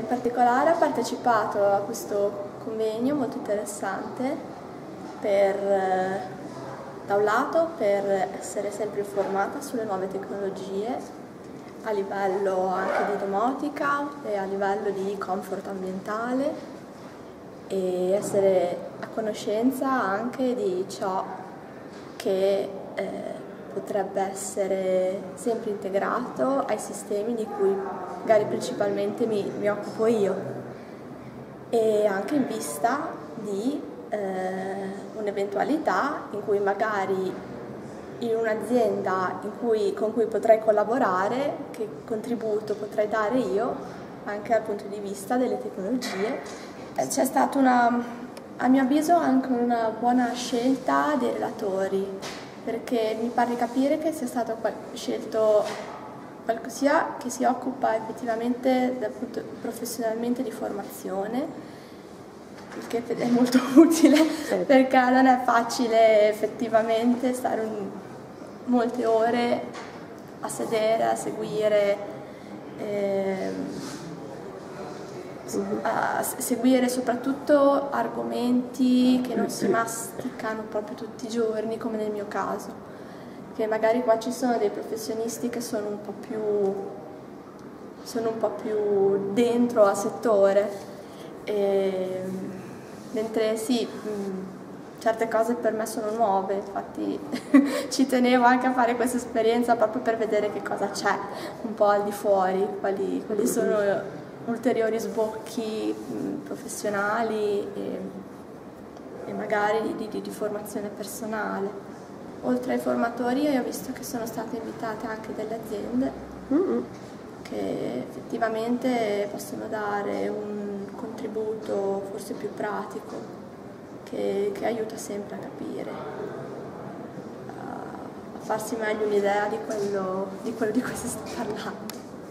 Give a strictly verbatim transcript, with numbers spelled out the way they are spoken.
in particolare ho partecipato a questo convegno molto interessante per, da un lato, per essere sempre informata sulle nuove tecnologie a livello anche di domotica e a livello di comfort ambientale e essere a conoscenza anche di ciò che eh, potrebbe essere sempre integrato ai sistemi di cui magari principalmente mi, mi occupo io, e anche in vista di eh, un'eventualità in cui magari in un'azienda in cui, con cui potrei collaborare, che contributo potrei dare io anche dal punto di vista delle tecnologie. C'è stata una, a mio avviso, anche una buona scelta dei relatori, perché mi pare capire che sia stato scelto qualcosa che si occupa effettivamente dal punto, professionalmente di formazione, il che è molto utile, sì, perché non è facile effettivamente stare un, molte ore a sedere, a seguire, eh, a seguire soprattutto argomenti che non si masticano proprio tutti i giorni, come nel mio caso, che magari qua ci sono dei professionisti che sono un po' più, sono un po' più dentro al settore, e, mentre sì, certe cose per me sono nuove, infatti ci tenevo anche a fare questa esperienza proprio per vedere che cosa c'è un po' al di fuori, quali, quali sono ulteriori sbocchi mh, professionali e, e magari di, di, di formazione personale. Oltre ai formatori io ho visto che sono state invitate anche delle aziende mm-hmm. che effettivamente possono dare un contributo forse più pratico che, che aiuta sempre a capire, a, a farsi meglio un'idea di quello, di quello di cui si sta parlando.